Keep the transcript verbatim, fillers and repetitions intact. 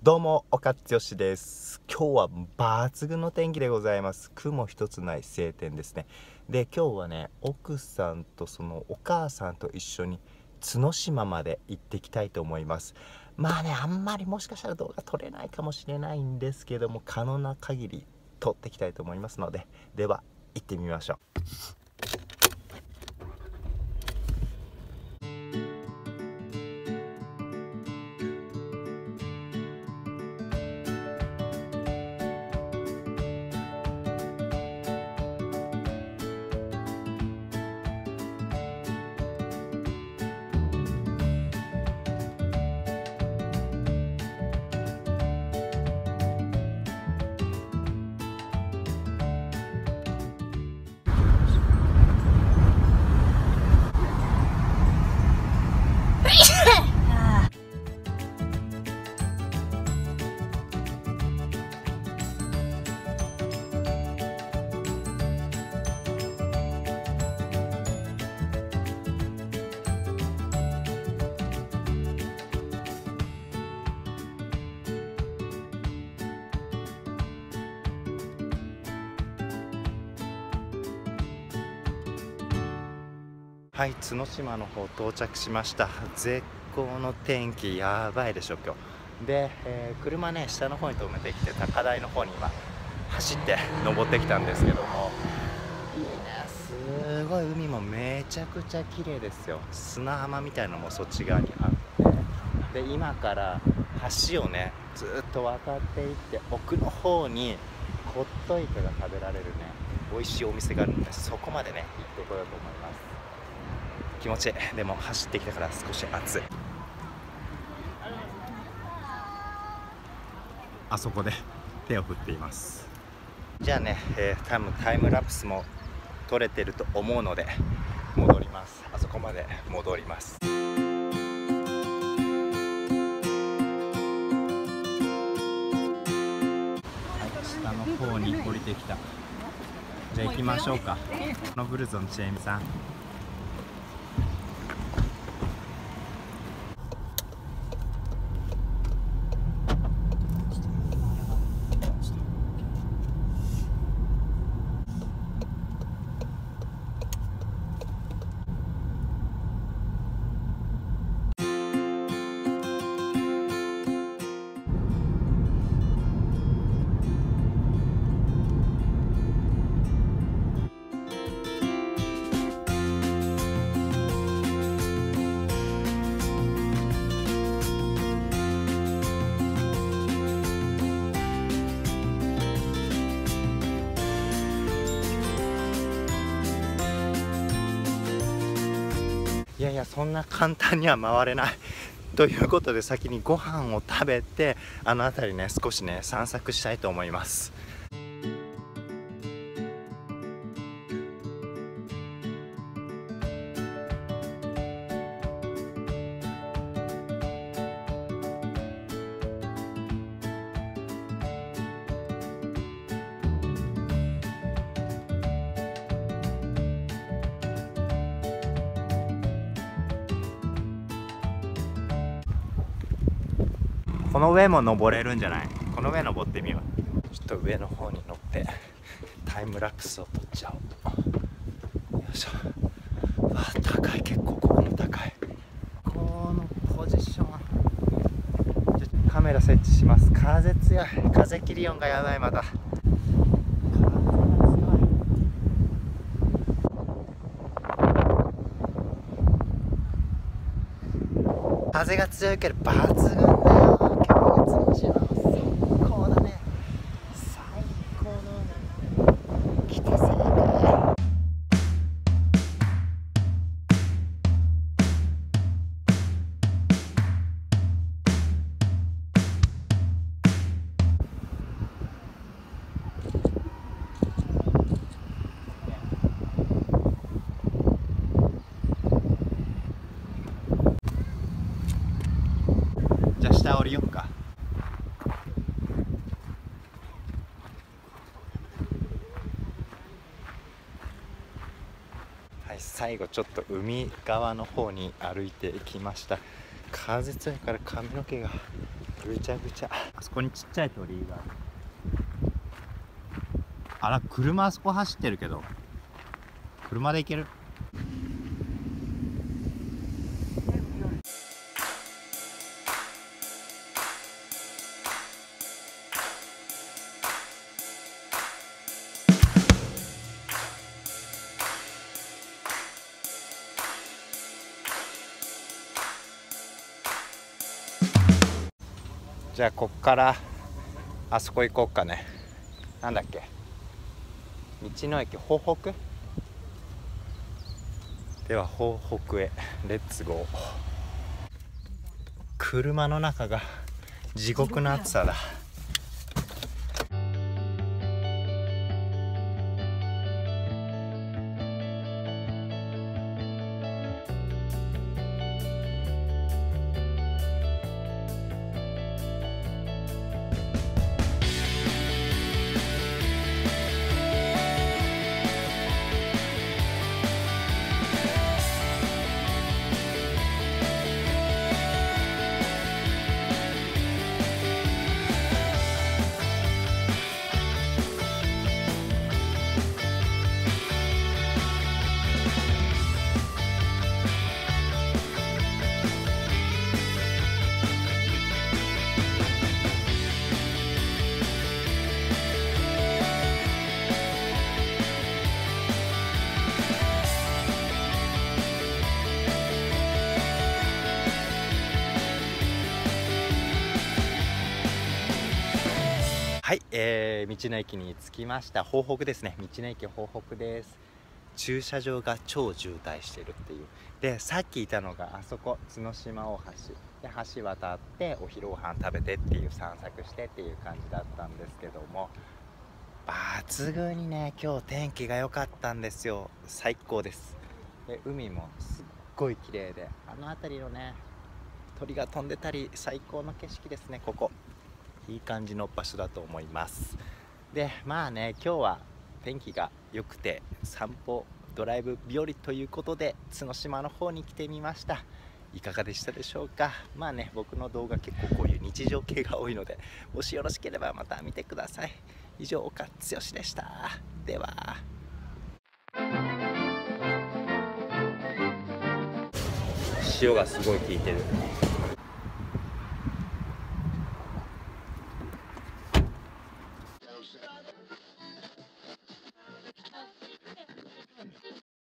どうも、岡剛です。今日は抜群の天気でございます。雲一つない晴天ですね。で、今日はね、奥さんとそのお母さんと一緒に角島まで行ってきたいと思います。まあね、あんまりもしかしたら動画撮れないかもしれないんですけども、可能な限り撮っていきたいと思いますので、では行ってみましょう。はい、角島の方到着しました。絶好の天気、やばいでしょ今日で、えー、車ね下の方に止めてきて高台の方に今走って登ってきたんですけども、いいね、すごい海もめちゃくちゃ綺麗ですよ。砂浜みたいなのもそっち側にあって、で今から橋をねずっと渡っていって奥の方にコットイカが食べられるね美味しいお店があるので、そこまでね行ってこようと思います。気持ちいい。でも走ってきたから少し暑い。あそこで手を振っています。じゃあね、えー、多分タイムラプスも撮れてると思うので戻ります。あそこまで戻ります。はい、下の方に降りてきた。じゃあ行きましょうか。このブルゾンチェームさん、いやいや、そんな簡単には回れないということで、先にご飯を食べてあの辺りね少しね散策したいと思います。この上も登れるんじゃない？この上登ってみよう。ちょっと上の方に乗ってタイムラプスを撮っちゃおう。よいしょ。あ、高い、結構ここも高い。このポジション、カメラ設置します。風強い。風切り音がやばい。また風が強いけど抜群だよ。今日が角島は最高だね。最高の海。来た正解。じゃあ下降りよっか。はい、最後ちょっと海側の方に歩いてきました。風強いから髪の毛がぐちゃぐちゃ。あそこにちっちゃい鳥居がある。あら、車あそこ走ってるけど車で行ける？じゃあこっからあそこ行こうかね。なんだっけ、道の駅豊北では、豊北へレッツゴー。車の中が地獄の暑さだ。はい、えー、道の駅に着きました。豊北ですね。道の駅豊北です。駐車場が超渋滞してるっていう。で、さっきいたのがあそこ角島大橋で、橋渡ってお昼ご飯食べてっていう散策してっていう感じだったんですけども、抜群にね今日天気が良かったんですよ。最高です。で、海もすっごい綺麗で、あの辺りのね鳥が飛んでたり最高の景色ですね。ここいい感じの場所だと思います。で、まあね、今日は天気が良くて散歩ドライブ日和ということで角島の方に来てみました。いかがでしたでしょうか。まあね、僕の動画結構こういう日常系が多いので、もしよろしければまた見てください。以上、岡剛でした。では。塩がすごい効いてる。